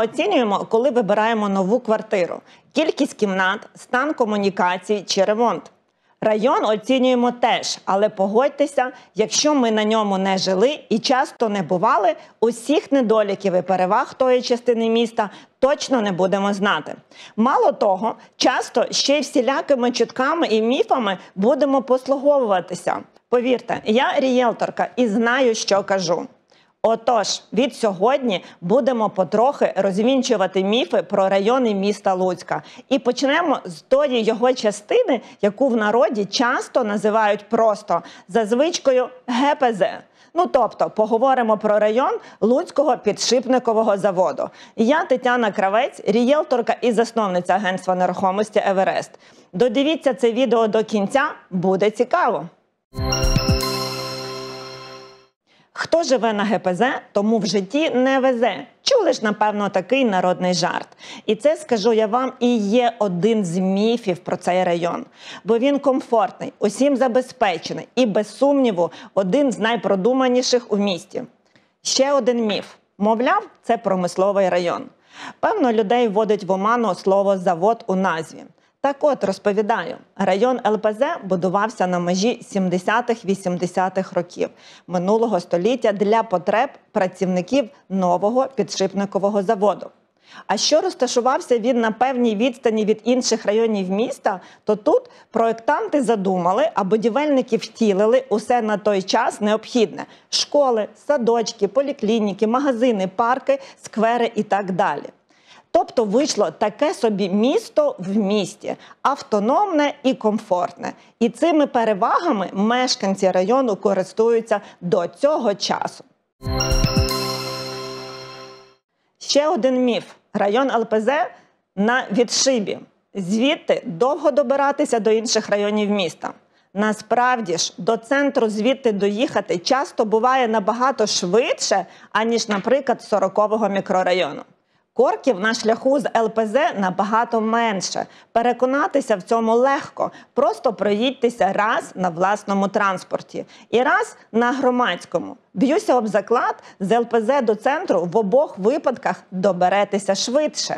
оцінюємо, коли вибираємо нову квартиру? Кількість кімнат, стан комунікацій чи ремонт? Район оцінюємо теж, але погодьтеся, якщо ми на ньому не жили і часто не бували, усіх недоліків і переваг тої частини міста точно не будемо знати. Мало того, часто ще й всілякими чутками і міфами будемо послуговуватися. Повірте, я рієлторка і знаю, що кажу. Отож, від сьогодні будемо потрохи розвінчувати міфи про райони міста Луцька. І почнемо з тої його частини, яку в народі часто називають просто за звичкою ГПЗ. Тобто, поговоримо про район Луцького підшипникового заводу. Я Тетяна Кравець, рієлторка і засновниця агентства нерухомості «Еверест». Додивіться це відео до кінця, буде цікаво. Хто живе на ГПЗ, тому в житті не везе. Чули ж, напевно, такий народний жарт. І це, скажу я вам, і є один з міфів про цей район. Бо він комфортний, усім забезпечений і, без сумніву, один з найпродуманіших у місті. Ще один міф. Мовляв, це промисловий район. Певно, людей вводить в оману слово «завод» у назві. Так от, розповідаю, район ЛПЗ будувався на межі 70-80-х років минулого століття для потреб працівників нового підшипникового заводу. А що розташувався він на певній відстані від інших районів міста, то тут проєктанти задумали, а будівельники втілили усе на той час необхідне – школи, садочки, поліклініки, магазини, парки, сквери і так далі. Тобто вийшло таке собі місто в місті, автономне і комфортне. І цими перевагами мешканці району користуються до цього часу. Ще один міф. Район ЛПЗ на відшибі. Звідти довго добиратися до інших районів міста. Насправді ж, до центру звідти доїхати часто буває набагато швидше, аніж, наприклад, 40-го мікрорайону. Корків на шляху з ЛПЗ набагато менше. Переконатися в цьому легко. Просто проїдьтеся раз на власному транспорті і раз на громадському. Б'юся об заклад, з ЛПЗ до центру в обох випадках доберетеся швидше.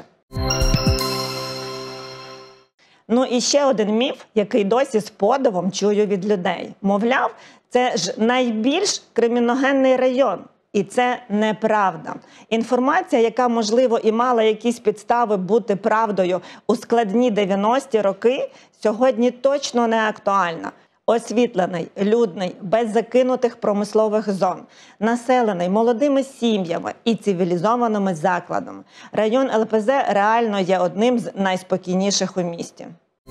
І ще один міф, який досі з подивом чую від людей. Мовляв, це ж найбільш криміногенний район. І це неправда. Інформація, яка, можливо, і мала якісь підстави бути правдою у складні 90-ті роки, сьогодні точно не актуальна. Освітлений, людний, без закинутих промислових зон, населений молодими сім'ями і цивілізованими закладами. Район ЛПЗ реально є одним з найспокійніших у місті.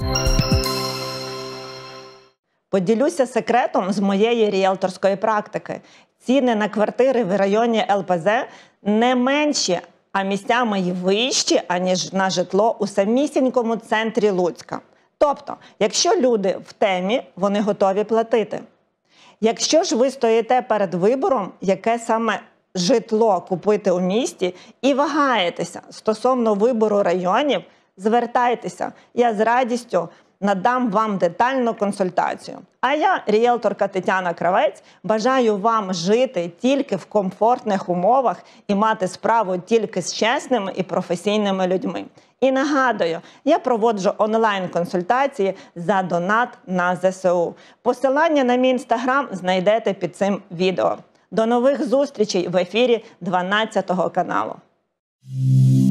Поділюся секретом з моєї ріелторської практики. Ціни на квартири в районі ЛПЗ не менші, а місцями й вищі, аніж на житло у самісінькому центрі Луцька. Тобто, якщо люди в темі, вони готові платити. Якщо ж ви стоїте перед вибором, яке саме житло купити у місті і вагаєтеся стосовно вибору районів, звертайтеся, я з радістю надам вам детальну консультацію. А я, ріелторка Тетяна Кравець, бажаю вам жити тільки в комфортних умовах і мати справу тільки з чесними і професійними людьми. І нагадую, я проводжу онлайн-консультації за донат на ЗСУ. Посилання на мій інстаграм знайдете під цим відео. До нових зустрічей в ефірі 12 каналу.